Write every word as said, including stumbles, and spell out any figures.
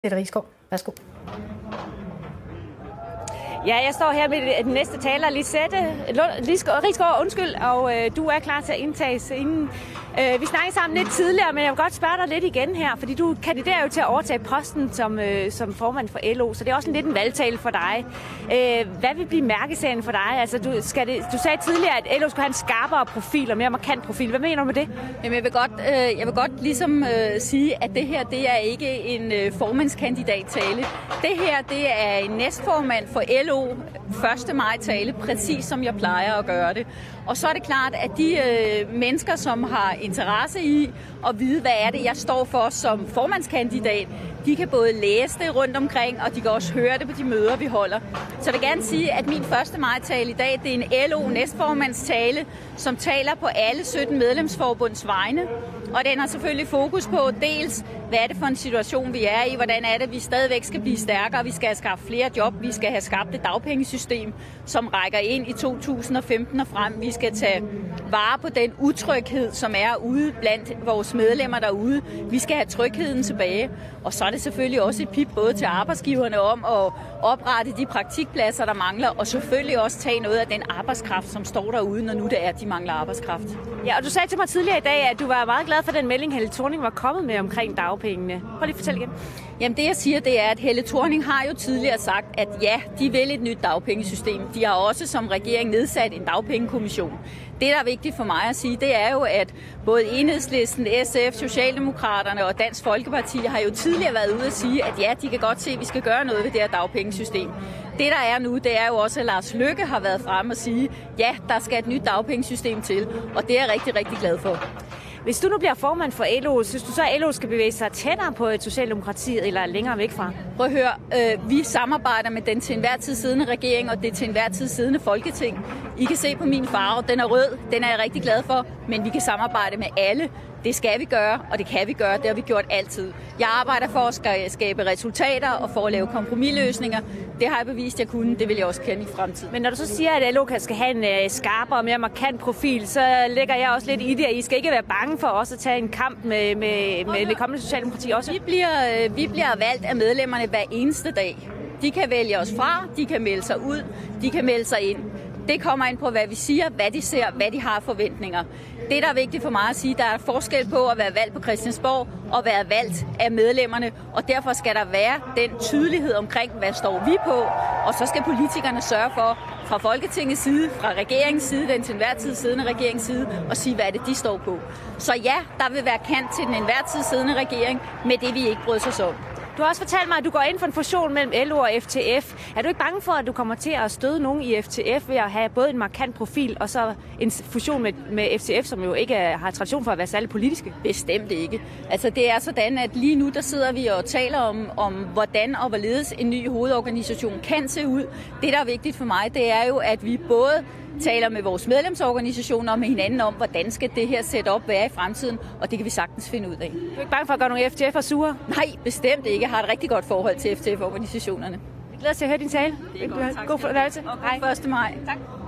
Mette Risgaard, værsgo. Ja, jeg står her med den næste taler, Lisette Risgaard, undskyld, og øh, du er klar til at indtage inden. Øh, vi snakkede sammen lidt tidligere, men jeg vil godt spørge dig lidt igen her, fordi du kandiderer jo til at overtage posten som, øh, som formand for L O, så det er også en lidt en valgtale for dig. Øh, hvad vil blive mærkesagen for dig? Altså, du, skal det, du sagde tidligere, at L O skulle have en skarpere profil og mere markant profil. Hvad mener du med det? Jamen, jeg vil godt, øh, jeg vil godt ligesom øh, sige, at det her det er ikke en øh, formandskandidat-tale. Det her det er en næstformand for L O første maj-tale, præcis som jeg plejer at gøre det. Og så er det klart, at de øh, mennesker, som har interesse i at vide, hvad er det, jeg står for som formandskandidat, de kan både læse det rundt omkring, og de kan også høre det på de møder, vi holder. Så jeg vil gerne sige, at min første maj-tale i dag, det er en L O næstformandstale, som taler på alle sytten medlemsforbunds vegne. Og den har selvfølgelig fokus på dels, hvad er det for en situation, vi er i, hvordan er det, vi stadigvæk skal blive stærkere, vi skal have skabt flere job, vi skal have skabt et dagpengesystem, som rækker ind i to tusind og femten og frem. Vi skal tage vare på den utryghed, som er ude blandt vores medlemmer derude. Vi skal have trygheden tilbage. Og så er det selvfølgelig også et pip både til arbejdsgiverne om at oprette de praktikpladser, der mangler, og selvfølgelig også tage noget af den arbejdskraft, som står derude, når nu det er, at de mangler arbejdskraft. Ja, og du sagde til mig tidligere i dag, at du var meget glad for den melding, Helle Thorning var kommet med omkring dagpengene. Prøv lige at fortælle igen. Jamen det jeg siger, det er, at Helle Thorning har jo tidligere sagt, at ja, de vil et nyt dagpengesystem. De har også som regering nedsat en dagpengekommission. Det, der er vigtigt for mig at sige, det er jo, at både Enhedslisten, S F, Socialdemokraterne og Dansk Folkeparti har jo tidligere været ude at sige, at ja, de kan godt se, at vi skal gøre noget ved det her dagpengesystem. Det, der er nu, det er jo også, at Lars Løkke har været fremme og sige, ja, der skal et nyt dagpengesystem til, og det er jeg rigtig, rigtig glad for. Hvis du nu bliver formand for L O, synes du så, at L O skal bevæge sig tættere på et Socialdemokratiet eller længere væk fra? Prøv at høre, øh, vi samarbejder med den til enhver tid siddende regering og det til enhver tid siddende Folketing. I kan se på min farve, den er rød, den er jeg rigtig glad for, men vi kan samarbejde med alle. Det skal vi gøre, og det kan vi gøre, det har vi gjort altid. Jeg arbejder for at skabe resultater og for at lave kompromisløsninger. Det har jeg bevist, at jeg kunne, det vil jeg også kende i fremtiden. Men når du så siger, at L O skal have en skarpere og mere markant profil, så lægger jeg også lidt i det, at I skal ikke være bange for også at tage en kamp med, med, med det kommende Socialdemokrati også. Vi bliver, vi bliver valgt af medlemmerne hver eneste dag. De kan vælge os fra, de kan melde sig ud, de kan melde sig ind. Det kommer ind på, hvad vi siger, hvad de ser, hvad de har forventninger. Det, der er vigtigt for mig at sige, der er forskel på at være valgt på Christiansborg og være valgt af medlemmerne, og derfor skal der være den tydelighed omkring, hvad står vi på, og så skal politikerne sørge for, fra Folketingets side, fra regeringens side, den til enhver tid siddende regeringens side, og sige, hvad det de står på. Så ja, der vil være kant til den enhver tid siddende regering med det, vi ikke bryder os om. Du har også fortalt mig, at du går ind for en fusion mellem L O og F T F. Er du ikke bange for, at du kommer til at støde nogen i F T F ved at have både en markant profil og så en fusion med, med F T F, som jo ikke har tradition for at være særlig politiske? Bestemt ikke. Altså det er sådan, at lige nu der sidder vi og taler om, om hvordan og hvorledes en ny hovedorganisation kan se ud. Det, der er vigtigt for mig, det er jo, at vi både taler med vores medlemsorganisationer og med hinanden om, hvordan skal det her setup være i fremtiden, og det kan vi sagtens finde ud af. Du er ikke bange for at gøre nogle F T F'er sure? Nej, bestemt ikke. Jeg har et rigtig godt forhold til F T F-organisationerne. Jeg glæder mig til at høre din tale. Det er godt. Tak. God fornøjelse. Og god første maj. Tak.